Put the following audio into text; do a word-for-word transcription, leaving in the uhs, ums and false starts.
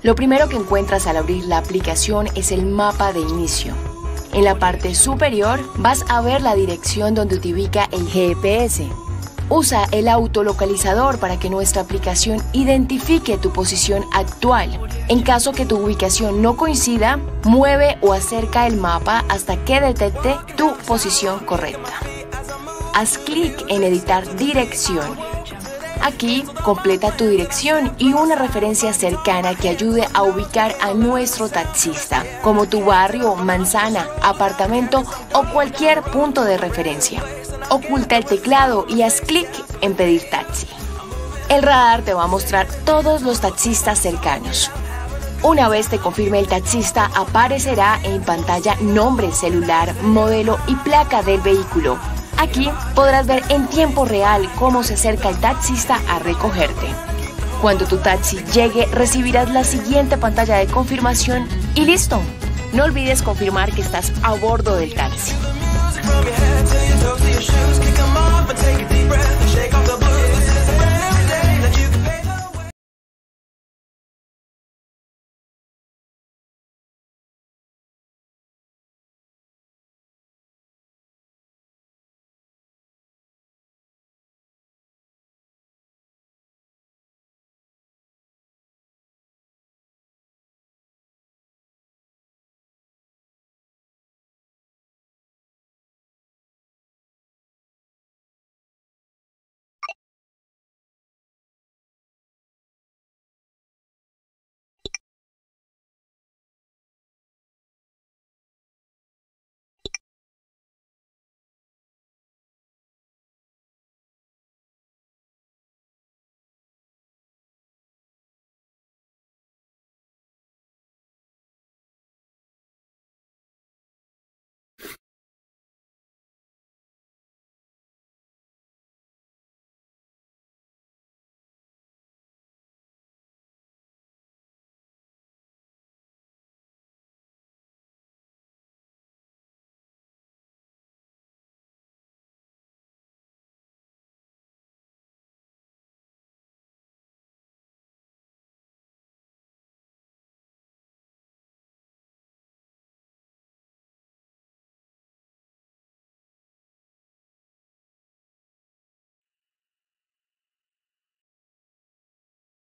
Lo primero que encuentras al abrir la aplicación es el mapa de inicio. En la parte superior vas a ver la dirección donde te ubica el G P S. Usa el autolocalizador para que nuestra aplicación identifique tu posición actual. En caso que tu ubicación no coincida, mueve o acerca el mapa hasta que detecte tu posición correcta. Haz clic en editar dirección. Aquí completa tu dirección y una referencia cercana que ayude a ubicar a nuestro taxista, como tu barrio, manzana, apartamento o cualquier punto de referencia. Oculta el teclado y haz clic en pedir taxi. El radar te va a mostrar todos los taxistas cercanos. Una vez te confirme el taxista, aparecerá en pantalla nombre, celular, modelo y placa del vehículo. Aquí podrás ver en tiempo real cómo se acerca el taxista a recogerte. Cuando tu taxi llegue, recibirás la siguiente pantalla de confirmación y listo. No olvides confirmar que estás a bordo del taxi. From your head to your toes to your shoes, kick 'em off and take a deep breath and shake